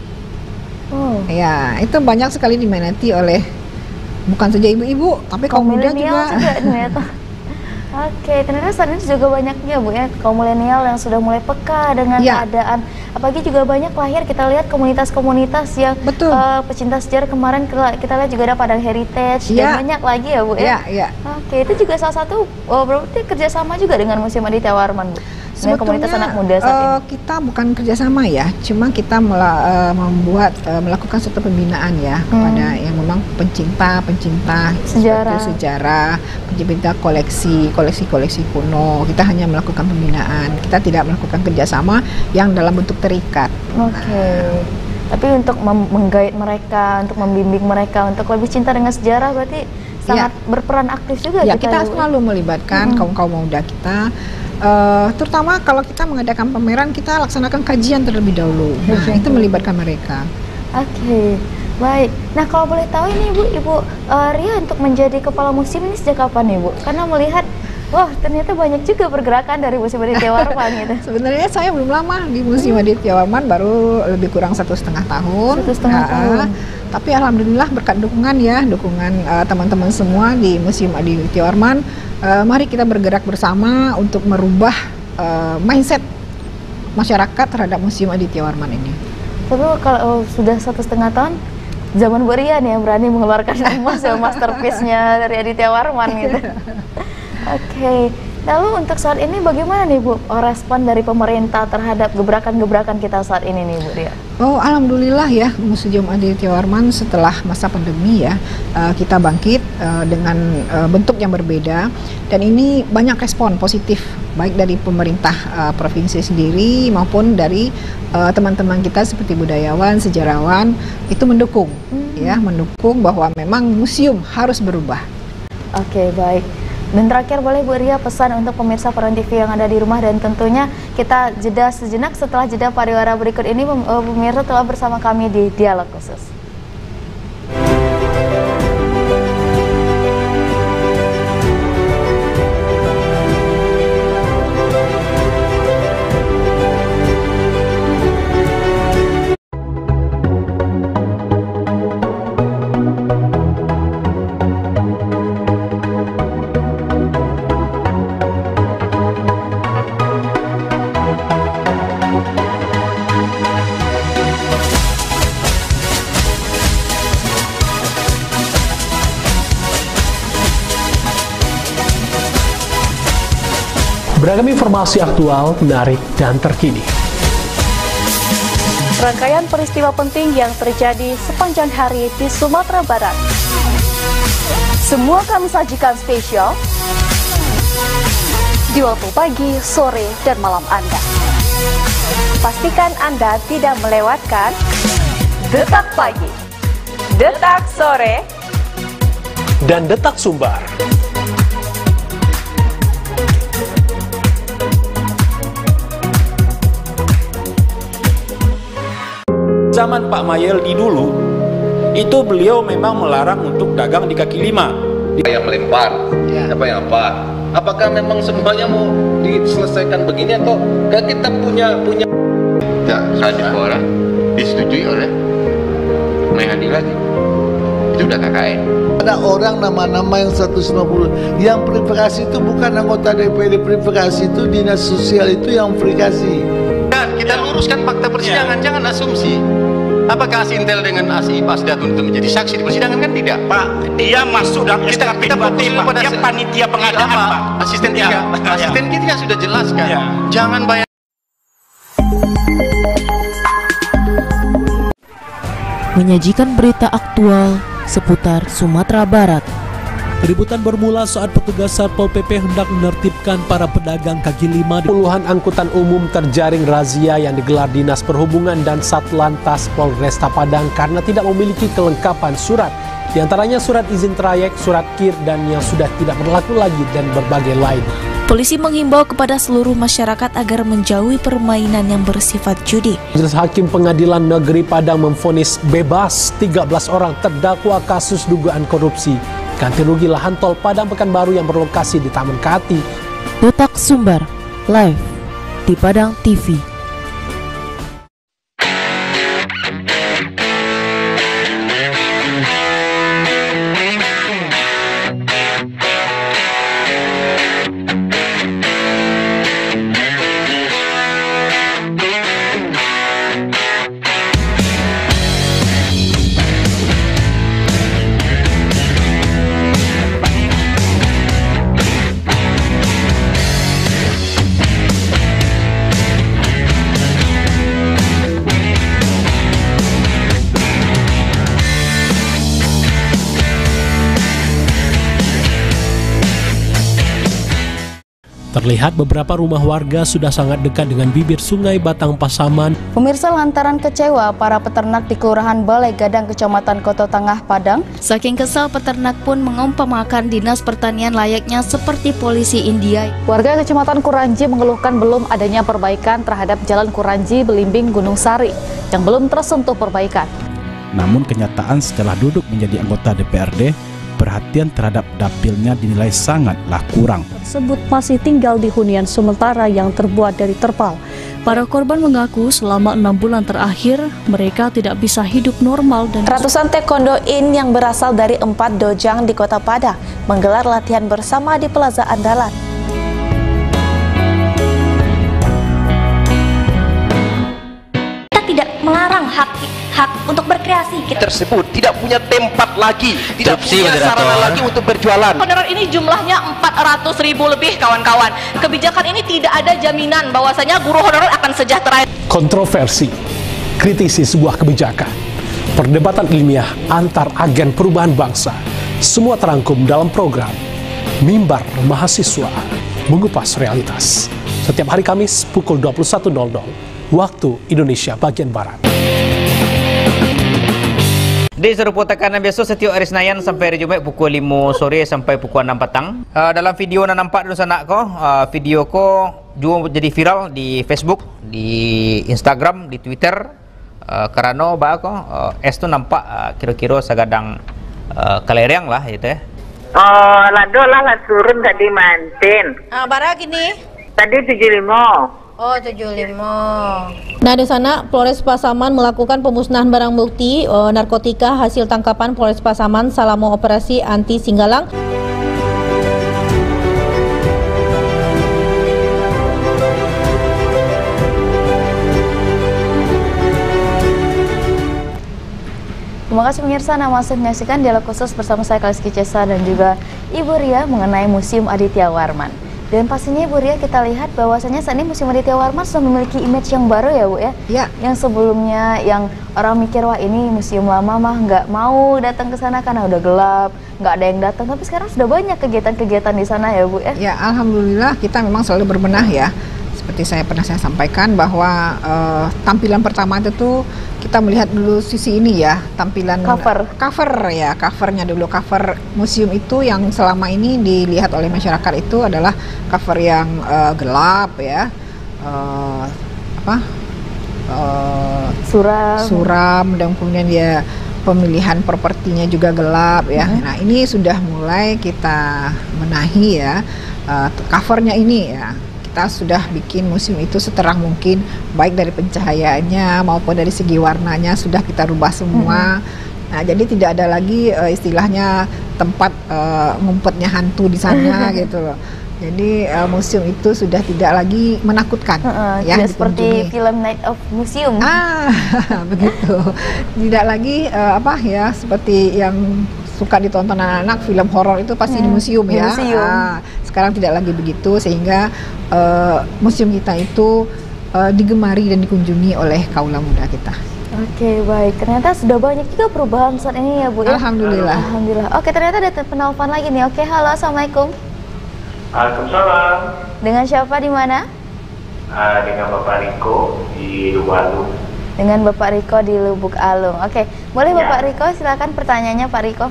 Oh. Ya, itu banyak sekali diminati oleh bukan saja ibu-ibu, tapi kaum, kaum muda juga. juga Oke, ternyata saat ini juga banyak ya Bu ya kaum milenial yang sudah mulai peka dengan ya. keadaan. Apalagi juga banyak lahir kita lihat komunitas-komunitas yang uh, pecinta sejarah. Kemarin kita lihat juga ada Padang Heritage ya. dan banyak lagi ya Bu ya. Ya, ya. Oke, itu juga salah satu oh, berarti kerjasama juga dengan Museum Aditya Warman Bu. Dengan komunitas anak muda saat uh, ini. Kita bukan kerjasama ya, cuma kita mela, uh, membuat uh, melakukan suatu pembinaan ya hmm. kepada yang memang pencinta pencinta sejarah, sejarah, pencinta koleksi koleksi-koleksi kuno. Kita hanya melakukan pembinaan, kita tidak melakukan kerjasama yang dalam bentuk terikat. Oke. Okay. Nah. Tapi untuk menggait mereka, untuk membimbing mereka untuk lebih cinta dengan sejarah, berarti sangat ya. berperan aktif juga. Ya, kita, kita selalu melibatkan hmm. kaum-kaum muda kita. Uh, terutama kalau kita mengadakan pameran, kita laksanakan kajian terlebih dahulu. Nah, hmm. itu melibatkan mereka. Oke, okay. Baik. Nah, kalau boleh tahu ini Ibu, Ibu uh, Ria untuk menjadi kepala museum ini sejak kapan Ibu? Karena melihat, wah ternyata banyak juga pergerakan dari Museum Aditya Warman gitu. Sebenarnya saya belum lama di Museum Aditya Warman, baru lebih kurang satu setengah tahun. Satu setengah nah, tahun. Tapi alhamdulillah berkat dukungan ya, dukungan uh, teman-teman semua di Museum Aditya Warman. Uh, mari kita bergerak bersama untuk merubah uh, mindset masyarakat terhadap Museum Aditya Warman ini. Tapi kalau sudah satu setengah tahun, zaman Bu Ria nih yang berani mengeluarkan museum masterpiece-nya dari Aditya Warman gitu. Oke, okay. Lalu untuk saat ini bagaimana nih Bu respon dari pemerintah terhadap gebrakan-gebrakan kita saat ini nih Bu Ria? Oh, alhamdulillah ya, Museum Aditya Warman setelah masa pandemi ya, uh, kita bangkit uh, dengan uh, bentuk yang berbeda, dan ini banyak respon positif baik dari pemerintah uh, provinsi sendiri maupun dari teman-teman uh, kita seperti budayawan, sejarawan itu mendukung hmm. ya, mendukung bahwa memang museum harus berubah. Oke, baik. Dan terakhir boleh Bu Ria pesan untuk pemirsa Peran T V yang ada di rumah, dan tentunya kita jeda sejenak. Setelah jeda pariwara berikut ini pemirsa telah bersama kami di Dialog Khusus. Beragam informasi aktual, menarik, dan terkini. Rangkaian peristiwa penting yang terjadi sepanjang hari di Sumatera Barat. Semua kami sajikan spesial di waktu pagi, sore, dan malam Anda. Pastikan Anda tidak melewatkan Detak Pagi, Detak Sore, dan Detak Sumbar. Zaman Pak Mayeldi dulu, itu beliau memang melarang untuk dagang di kaki lima. Yang melempar, ya. Apa yang apa? Apakah memang semuanya mau diselesaikan begini atau kan kita punya punya? Ya, satu orang disetujui oleh pengadilan. Itu udah K K N. Ada orang nama-nama yang seratus lima puluh yang verifikasi itu bukan anggota D P R D, verifikasi itu dinas sosial itu yang verifikasi. Dan kita luruskan fakta persidangan, ya. Jangan asumsi. Apakah Asintel dengan Asif Asdatun itu menjadi saksi di persidangan? Kan tidak, Pak. Dia masuk dalam S K P dua T, Pak. Dia panitia pengadaan, ya, Pak. Asisten tiga, ya. Asisten ya. Kita sudah jelaskan. Ya. Jangan bayar. Menyajikan berita aktual seputar Sumatera Barat. Keributan bermula saat petugas Satpol P P hendak menertibkan para pedagang kaki lima. Puluhan angkutan umum terjaring razia yang digelar Dinas Perhubungan dan Satlantas Polresta Padang karena tidak memiliki kelengkapan surat. Di antaranya surat izin trayek, surat K I R, dan yang sudah tidak berlaku lagi, dan berbagai lain. Polisi menghimbau kepada seluruh masyarakat agar menjauhi permainan yang bersifat judi. Majelis Hakim Pengadilan Negeri Padang memvonis bebas tiga belas orang terdakwa kasus dugaan korupsi ganti rugi lahan tol Padang Pekanbaru yang berlokasi di Taman Kati. Detak Sumbar, live di Padang T V. Terlihat beberapa rumah warga sudah sangat dekat dengan bibir sungai Batang Pasaman. Pemirsa, lantaran kecewa para peternak di Kelurahan Balai Gadang, Kecamatan Kota Tengah, Padang. Saking kesal, peternak pun mengumpamakan Dinas Pertanian layaknya seperti polisi India. Warga Kecamatan Kuranji mengeluhkan belum adanya perbaikan terhadap Jalan Kuranji Belimbing Gunung Sari yang belum tersentuh perbaikan. Namun kenyataan setelah duduk menjadi anggota D P R D, perhatian terhadap dapilnya dinilai sangatlah kurang. Tersebut masih tinggal di hunian sementara yang terbuat dari terpal. Para korban mengaku selama enam bulan terakhir mereka tidak bisa hidup normal dan ratusan taekwondo in yang berasal dari empat dojang di Kota Padang menggelar latihan bersama di Plaza Andalan. Kita tidak melarang hak hak untuk berkreasi. Kita tersebut tidak punya tempat lagi, tidak Terupsi, punya moderator. sarana lagi untuk berjualan. Honorer ini jumlahnya empat ratus ribu lebih, kawan-kawan. Kebijakan ini tidak ada jaminan bahwasanya guru honorer akan sejahtera. Kontroversi, kritisi sebuah kebijakan, perdebatan ilmiah antar agen perubahan bangsa, semua terangkum dalam program Mimbar Mahasiswa Mengupas Realitas. Setiap hari Kamis pukul dua puluh satu nol nol waktu Indonesia bagian Barat. Di seruput tekanan biasa setiap hari Senin sampai hari Jumat pukul lima sore sampai pukul enam petang. Uh, dalam video yang nampak di sana ko, uh, video ko juga jadi viral di Facebook, di Instagram, di Twitter. Uh, karena ba ko uh, es tu nampak uh, kira-kira sagadang uh, kalereng lah itu ya. Oh, lado lah lah turun tadi mantin. Ah, bara gini. Tadi tujuh puluh lima. Oh, tujuh puluh lima. Nah, di sana Polres Pasaman melakukan pemusnahan barang bukti uh, narkotika hasil tangkapan Polres Pasaman selama operasi anti Singgalang. Terima kasih pemirsa, Anda masih menyaksikan dialog khusus bersama saya Kaliski Cesa dan juga Ibu Ria mengenai Museum Aditya Warman. Dan pastinya Ibu Ria kita lihat bahwasanya saat ini Museum Aditya Warman sudah memiliki image yang baru ya Bu ya? Ya. Yang sebelumnya yang orang mikir wah ini museum lama mah nggak mau datang ke sana karena udah gelap, nggak ada yang datang. Tapi sekarang sudah banyak kegiatan-kegiatan di sana ya Bu ya? Ya, alhamdulillah kita memang selalu berbenah ya. Seperti saya pernah saya sampaikan bahwa uh, tampilan pertama itu tuh kita melihat dulu sisi ini ya, tampilan cover cover ya, covernya dulu. Cover museum itu yang selama ini dilihat oleh masyarakat itu adalah cover yang uh, gelap ya, uh, apa uh, suram suram dan kemudian dia pemilihan propertinya juga gelap ya. Uh-huh. Nah, ini sudah mulai kita benahi ya, uh, covernya ini ya. Kita sudah bikin museum itu seterang mungkin, baik dari pencahayaannya maupun dari segi warnanya sudah kita rubah semua. Mm-hmm. Nah, jadi tidak ada lagi uh, istilahnya tempat uh, ngumpetnya hantu di sana gitu loh. Jadi uh, museum itu sudah tidak lagi menakutkan, uh, ya, tidak seperti film Night of Museum. Ah, begitu. Tidak lagi uh, apa ya seperti yang suka ditonton anak-anak, film horor itu pasti hmm, di museum di ya. Museum. Nah, sekarang tidak lagi begitu sehingga uh, museum kita itu uh, digemari dan dikunjungi oleh kaula muda kita. Oke, baik. Ternyata sudah banyak juga perubahan saat ini ya Bu ya. Alhamdulillah. Alhamdulillah. Oke, ternyata ada penelpon lagi nih. Oke, halo, assalamualaikum. Waalaikumsalam. Dengan siapa di mana? Uh, dengan Bapak Riko di Lubuk Alung. Dengan Bapak Riko di Lubuk Alung. Oke, boleh ya. Bapak Riko silakan pertanyaannya Pak Riko.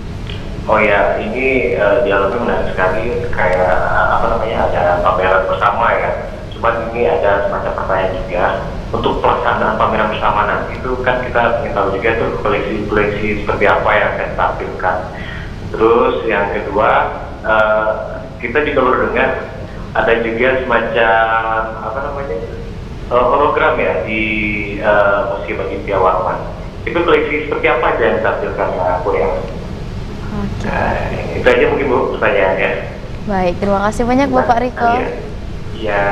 Oh ya, ini uh, dialognya menarik sekali, kayak apa namanya ada pameran bersama ya. Cuman ini ada semacam pertanyaan juga untuk pelaksanaan pameran bersama nanti itu kan kita ingin tahu juga itu koleksi-koleksi seperti apa yang akan ditampilkan. Terus yang kedua uh, kita juga baru dengar ada juga semacam apa namanya uh, hologram ya di uh, Museum Aditya Warman. Itu koleksi seperti apa aja yang ditampilkan ya Bu ya? Oke. Nah, itu aja mungkin Bu pertanyaannya. Baik, terima kasih banyak Bapak Riko. Iya.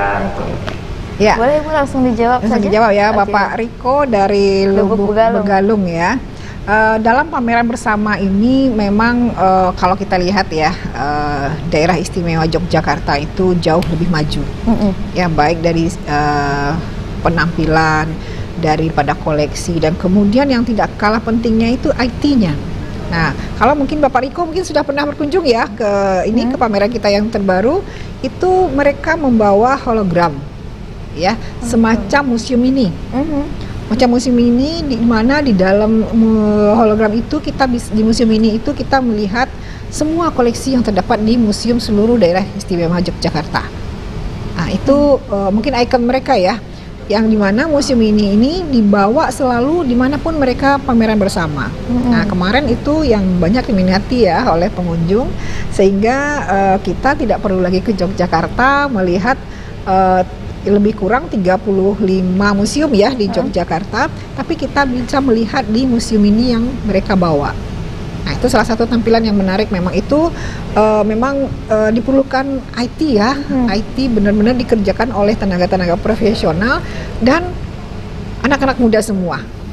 Ya. Boleh Bu langsung dijawab langsung saja. dijawab ya, Oke. Bapak Riko dari Lubuk, Lubuk Begalung. Begalung ya. Uh, dalam pameran bersama ini memang uh, kalau kita lihat ya uh, daerah istimewa Yogyakarta itu jauh lebih maju, mm-hmm. ya baik dari uh, penampilan, daripada koleksi dan kemudian yang tidak kalah pentingnya itu I T-nya. Nah, kalau mungkin Bapak Riko mungkin sudah pernah berkunjung ya ke ini hmm. ke pameran kita yang terbaru, itu mereka membawa hologram, ya hmm. semacam museum ini. Hmm. Macam museum ini di mana di dalam hologram itu kita di museum ini itu kita melihat semua koleksi yang terdapat di museum seluruh daerah istimewa Yogyakarta. Nah, itu uh, mungkin ikon mereka ya, yang dimana museum ini ini dibawa selalu dimanapun mereka pameran bersama. Mm-hmm. Nah, kemarin itu yang banyak diminati ya oleh pengunjung, sehingga uh, kita tidak perlu lagi ke Yogyakarta melihat uh, lebih kurang tiga puluh lima museum ya di Yogyakarta, hmm. tapi kita bisa melihat di museum ini yang mereka bawa. Nah, itu salah satu tampilan yang menarik. Memang itu uh, memang uh, diperlukan I T ya, hmm. I T benar-benar dikerjakan oleh tenaga-tenaga profesional dan anak-anak muda semua.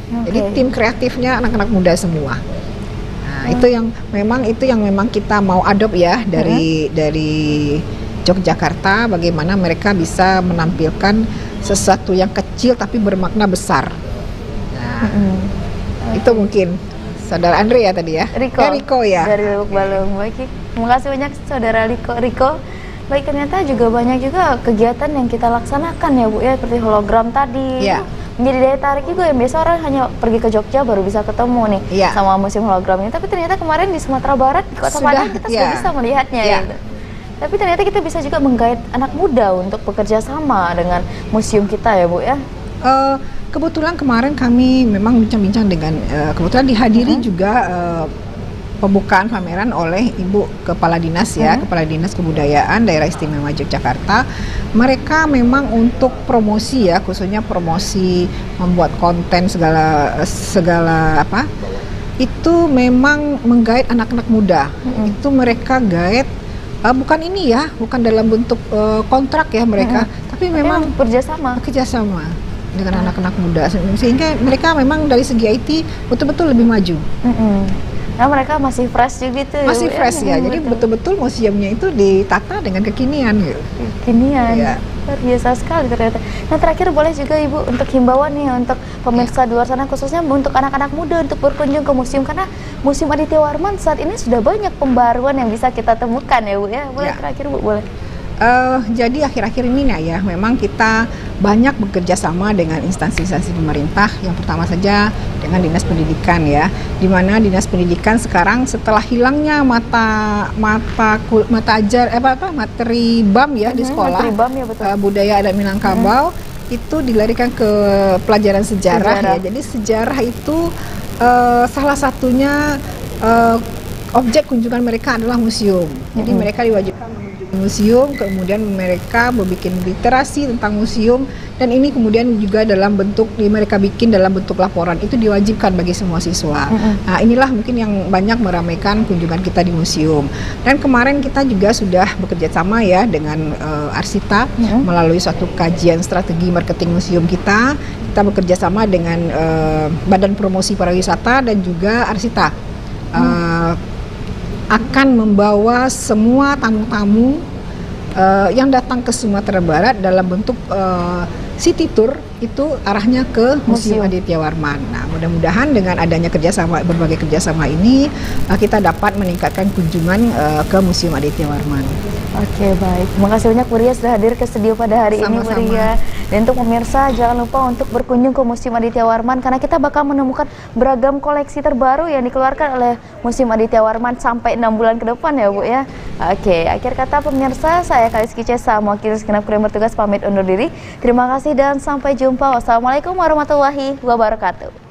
Okay. Jadi tim kreatifnya anak-anak muda semua. Nah, hmm. itu yang memang itu yang memang kita mau adopt ya dari hmm. dari Yogyakarta, bagaimana mereka bisa menampilkan sesuatu yang kecil tapi bermakna besar. Nah, hmm. okay. itu mungkin Saudara Andre ya tadi ya. Riko. Eh, Riko ya. Dari Lubuk Balung. Baik, terima kasih banyak Saudara Riko. Riko. Baik, ternyata juga banyak juga kegiatan yang kita laksanakan ya Bu ya, seperti hologram tadi. Ya. Menjadi daya tarik juga yang biasa orang hanya pergi ke Jogja baru bisa ketemu nih ya. sama museum hologramnya. Tapi ternyata kemarin di Sumatera Barat di Kota Sudah, Padang kita ya. sudah bisa melihatnya ya. gitu. Tapi ternyata kita bisa juga menggait anak muda untuk bekerja sama dengan museum kita ya Bu ya. Uh, kebetulan kemarin kami memang bincang-bincang dengan uh, kebetulan dihadiri uh-huh. juga uh, pembukaan pameran oleh Ibu Kepala Dinas ya, uh-huh. Kepala Dinas Kebudayaan Daerah Istimewa Yogyakarta. Mereka memang untuk promosi ya, khususnya promosi membuat konten segala segala apa, itu memang menggait anak-anak muda. Uh-huh. Itu mereka gait uh, bukan ini ya, bukan dalam bentuk uh, kontrak ya mereka, uh-huh. tapi memang kerjasama. Kerjasama dengan anak-anak muda, sehingga mereka memang dari segi I T betul-betul lebih maju. Uh-huh. Nah, mereka masih fresh juga gitu. Masih ya, fresh ya, ya. Jadi betul-betul museumnya itu ditata dengan kekinian gitu. Kekinian. Ya. Luar biasa sekali ternyata. Nah, terakhir boleh juga Ibu untuk himbauan nih untuk pemirsa ya. di luar sana, khususnya untuk anak-anak muda untuk berkunjung ke museum, karena Museum Aditya Warman saat ini sudah banyak pembaruan yang bisa kita temukan ya Bu ya. Boleh ya. terakhir Bu, boleh. Uh, jadi akhir-akhir ini ya memang kita banyak bekerja sama dengan instansi-instansi pemerintah. Yang pertama saja dengan Dinas Pendidikan ya, di mana Dinas Pendidikan sekarang setelah hilangnya mata mata mata ajar eh, apa apa materi B A M ya hmm, di sekolah, B A M, ya, betul. Uh, budaya adat Minangkabau hmm. itu dilarikan ke pelajaran sejarah, sejarah. ya. Jadi sejarah itu uh, salah satunya uh, objek kunjungan mereka adalah museum. Jadi hmm. mereka diwajibkan museum, kemudian mereka membuat literasi tentang museum, dan ini kemudian juga dalam bentuk mereka bikin dalam bentuk laporan, itu diwajibkan bagi semua siswa. Mm-hmm. Nah, inilah mungkin yang banyak meramaikan kunjungan kita di museum. Dan kemarin kita juga sudah bekerja sama ya dengan uh, Arsita mm-hmm. melalui suatu kajian strategi marketing museum kita. Kita bekerja sama dengan uh, Badan Promosi Pariwisata dan juga Arsita. Mm. Uh, akan membawa semua tamu-tamu uh, yang datang ke Sumatera Barat dalam bentuk uh, city tour, itu arahnya ke Museum, Museum Aditya Warman. Nah, mudah-mudahan dengan adanya kerjasama, berbagai kerjasama ini, uh, kita dapat meningkatkan kunjungan uh, ke Museum Aditya Warman. Oke, baik. Terima kasih banyak Bu Ria sudah hadir ke studio pada hari Sama-sama. ini Bu Ria. Dan untuk pemirsa jangan lupa untuk berkunjung ke Museum Aditya Warman, karena kita bakal menemukan beragam koleksi terbaru yang dikeluarkan oleh Museum Aditya Warman sampai enam bulan ke depan ya Bu ya. Oke, akhir kata pemirsa, saya Kaliski Cesa mewakili segenap kru yang bertugas pamit undur diri. Terima kasih dan sampai jumpa. Wassalamualaikum warahmatullahi wabarakatuh.